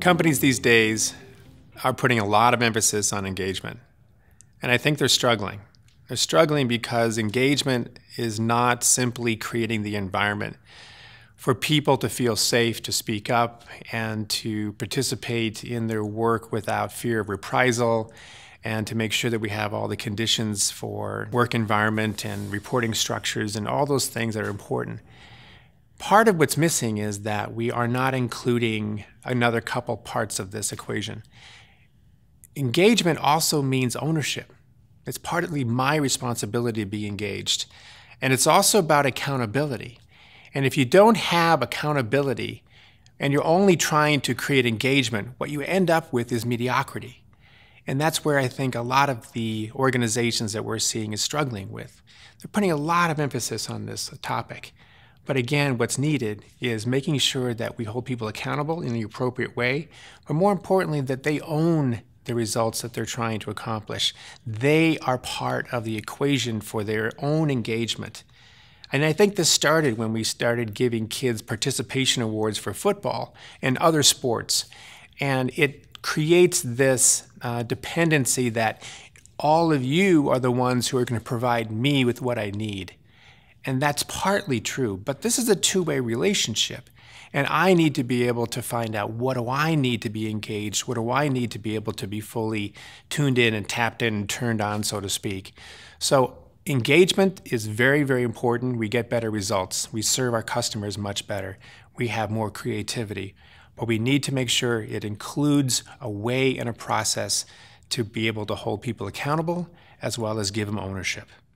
Companies these days are putting a lot of emphasis on engagement, and I think they're struggling. They're struggling because engagement is not simply creating the environment for people to feel safe to speak up and to participate in their work without fear of reprisal, and to make sure that we have all the conditions for work environment and reporting structures and all those things that are important. Part of what's missing is that we are not including another couple parts of this equation. Engagement also means ownership. It's partly my responsibility to be engaged. And it's also about accountability. And if you don't have accountability and you're only trying to create engagement, what you end up with is mediocrity. And that's where I think a lot of the organizations that we're seeing is struggling with. They're putting a lot of emphasis on this topic. But again, what's needed is making sure that we hold people accountable in the appropriate way, but more importantly, that they own the results that they're trying to accomplish. They are part of the equation for their own engagement. And I think this started when we started giving kids participation awards for football and other sports. And it creates this dependency that all of you are the ones who are going to provide me with what I need. And that's partly true, but this is a two-way relationship. And I need to be able to find out, what do I need to be engaged? What do I need to be able to be fully tuned in and tapped in and turned on, so to speak? So engagement is very, very important. We get better results. We serve our customers much better. We have more creativity. But we need to make sure it includes a way and a process to be able to hold people accountable as well as give them ownership.